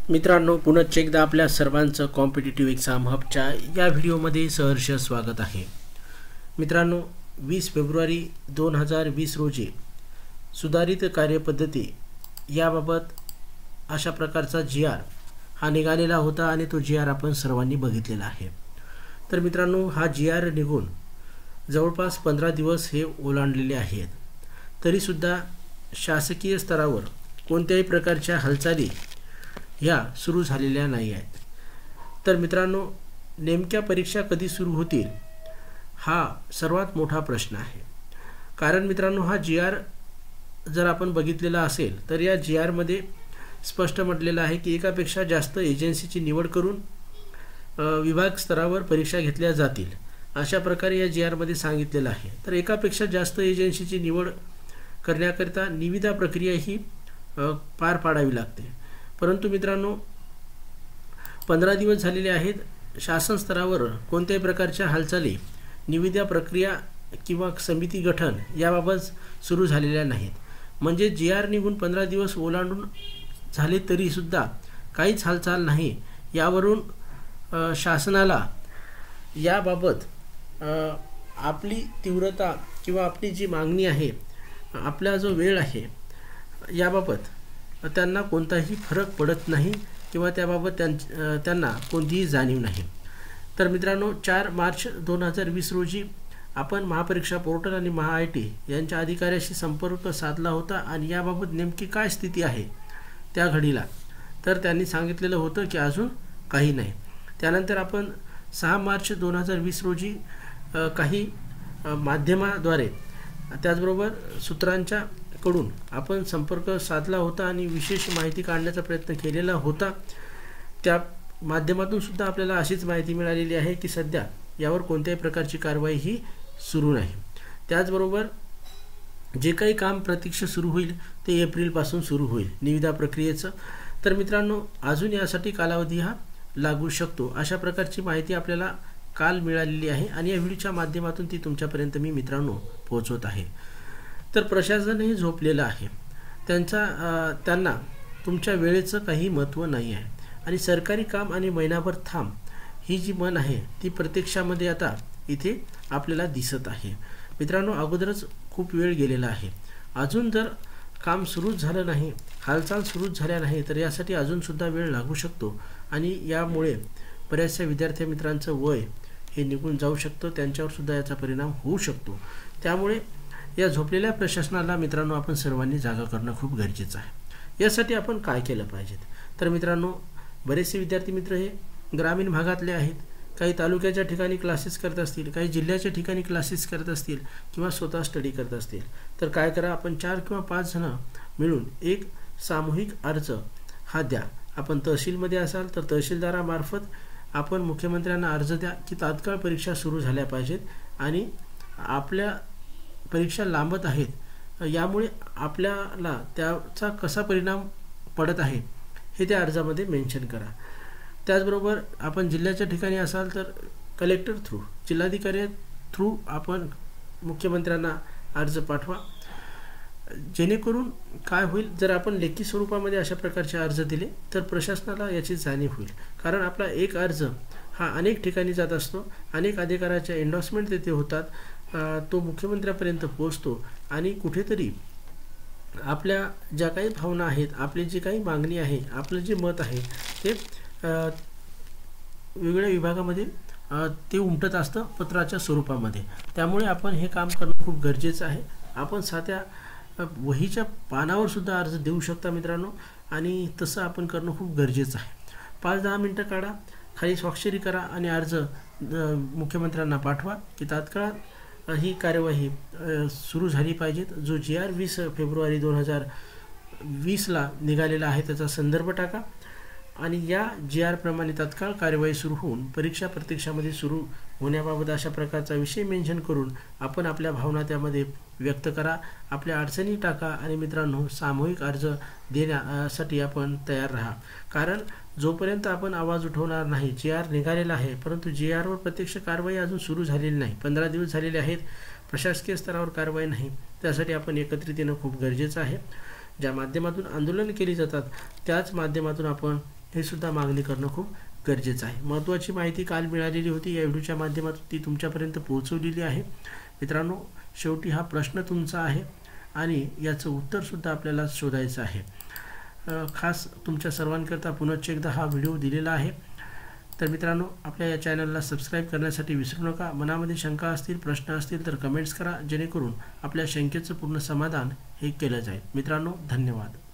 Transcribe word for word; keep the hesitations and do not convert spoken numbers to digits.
मित्रांनो, पुन्हा एकदा आपल्या सर्वांचं कॉम्पिटिटिव्ह एक्झाम हबच्या या व्हिडिओमध्ये सहर्ष स्वागत आहे। मित्रांनो, वीस फेब्रुवारी दोन हजार वीस रोजी सुधारित कार्यपद्धती याबाबत अशा प्रकारचा जी आर हा निघालेला होता आणि तो जी आर आपण सर्वांनी बघितलेला आहे। तर मित्रांनो, हा जी आर निघून जवळपास पंधरा दिवस हे ओलांडलेले आहेत, तरीसुद्धा शासकीय स्तरावर कोणत्याही प्रकारच्या हालचाली ह्या सुरू झालेल्या नाही आहेत। तर मित्रांनो, नेमक्या परीक्षा कधी सुरू होतील हा सर्वात मोठा प्रश्न आहे। कारण मित्रांनो, हा जी आर जर आपण बघितलेला असेल तर या जी आर मध्ये स्पष्ट म्हटलेलं आहे की एकापेक्षा जास्त एजन्सीची निवड करून विभाग स्तरावर परीक्षा घेतल्या जातील, अशा प्रकारे या जी आर मध्ये सांगितलेलं आहे। तर एकापेक्षा जास्त एजन्सीची निवड करण्याकरिता निविदा प्रक्रिया ही पार पाडावी लागते। परंतु मित्रांनो, पंधरा दिवस झालेले आहेत, शासन स्तरावर कोणत्याही प्रकारच्या हालचाली निविदा प्रक्रिया किंवा समिती गठन याबाबत सुरू झालेल्या नाहीत। म्हणजे जी आर निघून पंधरा दिवस ओलांडून झाले तरीसुद्धा काहीच हालचाल नाही। यावरून शासनाला याबाबत आपली तीव्रता किंवा आपली जी मागणी आहे, आपला जो वेळ आहे, याबाबत त्यांना कोणताही फरक पडत नाही किंवा त्याबाबत त्यांना कोणतीही जाणीव नाही। तर मित्रांनो, चार मार्च दोन हजार वीस रोजी आपण महापरीक्षा पोर्टल आणि महा आय टी यांच्या अधिकाऱ्याशी संपर्क साधला होता आणि याबाबत नेमकी काय स्थिती आहे त्या घडीला, तर त्यांनी सांगितलेलं होतं की अजून काही नाही। त्यानंतर आपण सहा मार्च दोन हजार वीस रोजी काही माध्यमाद्वारे त्याचबरोबर सूत्रांच्या कडून आपण संपर्क साधला होता आणि विशेष माहिती काढण्याचा प्रयत्न केलेला होता। त्या माध्यमातून सुद्धा आपल्याला अशीच माहिती मिळालेली आहे की सध्या यावर कोणत्याही प्रकारची कारवाई ही सुरू नाही। त्याचबरोबर जे काही काम प्रत्यक्ष सुरू होईल ते एप्रिलपासून सुरू होईल निविदा प्रक्रियेचं। तर मित्रांनो, अजून यासाठी कालावधी हा लागू शकतो, अशा प्रकारची माहिती आपल्याला काल मिळालेली आहे आणि या व्हिडिओच्या माध्यमातून ती तुमच्यापर्यंत मी मित्रांनो पोहोचवत आहे। तर प्रशासनही झोपलेलं आहे, त्यांचा त्यांना तुमच्या वेळेचं काही महत्त्व नाही आहे आणि सरकारी काम आणि महिनाभर थांब ही जी मन आहे ती प्रत्यक्षामध्ये आता इथे आपल्याला दिसत आहे। मित्रांनो, अगोदरच खूप वेळ गेलेला आहे, अजून जर काम सुरूच झालं नाही, हालचाल सुरूच झाल्या नाही, तर यासाठी अजूनसुद्धा वेळ लागू शकतो आणि यामुळे बऱ्याचशा विद्यार्थी मित्रांचं वय हे निघून जाऊ शकतं, त्यांच्यावर सुद्धा याचा परिणाम होऊ शकतो। त्यामुळे या झोपलेल्या प्रशासनाला मित्रांनो आपण सर्वांनी जागा करणं खूप गरजेचं आहे। यासाठी आपण काय केलं पाहिजे? तर मित्रांनो, बरेचसे विद्यार्थी मित्र हे ग्रामीण भागातले आहेत, काही तालुक्याच्या ठिकाणी क्लासेस करत असतील, काही जिल्ह्याच्या ठिकाणी क्लासेस करत असतील किंवा स्वतः स्टडी करत असतील। तर काय करा, आपण चार किंवा पाच जण मिळून एक सामूहिक अर्ज हा द्या। आपण तहसीलमध्ये असाल तर तहसीलदारामार्फत आपण मुख्यमंत्र्यांना अर्ज द्या की तात्काळ परीक्षा सुरू झाल्या पाहिजेत आणि आपल्या परीक्षा लांबत आहेत, यामुळे आपल्याला त्याचा कसा परिणाम पडत आहे हे त्या अर्जामध्ये मेन्शन करा। त्याचबरोबर आपण जिल्ह्याच्या ठिकाणी असाल तर कलेक्टर थ्रू, जिल्हाधिकारी थ्रू आपण मुख्यमंत्र्यांना अर्ज पाठवा। जेणेकरून काय होईल, जर आपण लेखी स्वरूपामध्ये अशा प्रकारचे अर्ज दिले तर प्रशासनाला याची जाणीव होईल। कारण आपला एक अर्ज हा अनेक ठिकाणी जात असतो, अनेक अधिकाऱ्याच्या एंडोर्समेंट तेथे होतात, तो मुख्यमंत्र्यापर्यंत पोहोचतो आणि कुठेतरी आपल्या ज्या काही भावना आहेत, आपली जी काही मागणी आहे, आपलं जे मत आहे ते वेगवेगळ्या विभागामध्ये ते उमटत असतं पत्राच्या स्वरूपामध्ये। त्यामुळे आपण हे काम करणं खूप गरजेचं आहे। आपण साध्या वहीच्या पानावर सुद्धा अर्ज देऊ शकता मित्रांनो, आणि तसं आपण करणं खूप गरजेचं आहे। पाच दहा मिनटं काढा, खाली स्वाक्षरी करा आणि अर्ज मुख्यमंत्र्यांना पाठवा की तात्काळ ही कार्यवाही सुरू झाली पाहिजे। जो जी आर वीस फेब्रुवारी दोन हजार वीसला निघालेला आहे त्याचा संदर्भ टाका आणि या जी आर प्रमाणे तात्काळ कार्यवाही सुरू होऊन परीक्षा प्रत्यक्षामध्ये सुरू होण्याबाबत अशा प्रकारचा विषय मेन्शन करून आपण आपल्या भावना त्यामध्ये व्यक्त करा, आपल्या अडचणी टाका आणि मित्रांनो, सामूहिक अर्ज देण्यासाठी आपण तयार राहा। कारण जोपर्यंत आपण आवाज उठवणार नाही, जी आर निघालेला आहे परंतु जी आरवर प्रत्यक्ष कारवाई अजून सुरू झालेली नाही, पंधरा दिवस झालेले आहेत, प्रशासकीय स्तरावर कारवाई नाही, त्यासाठी आपण एकत्रित येणं खूप गरजेचं आहे। ज्या माध्यमातून आंदोलन केली जातात त्याच माध्यमातून आपण हे सुद्धा मागणी करणं खूप गरजेचं आहे. महत्त्वाची माहिती काल मिळालेली होती, या व्हिडिओच्या माध्यमातून ती तुमच्यापर्यंत पोहोचवलेली आहे. मित्रांनो, शेवटी हा प्रश्न तुमचा आहे आणि याचं उत्तरसुद्धा आपल्याला शोधायचं आहे. खास तुमच्या सर्वांकरता पुनश्च एकदा हा व्हिडिओ दिलेला आहे. तर मित्रांनो, आपल्या या चॅनलला सबस्क्राईब करण्यासाठी विसरू नका. मनामध्ये शंका असतील, प्रश्न असतील तर कमेंट्स करा, जेणेकरून आपल्या शंकेचं पूर्ण समाधान हे केलं जाईल. मित्रांनो, धन्यवाद.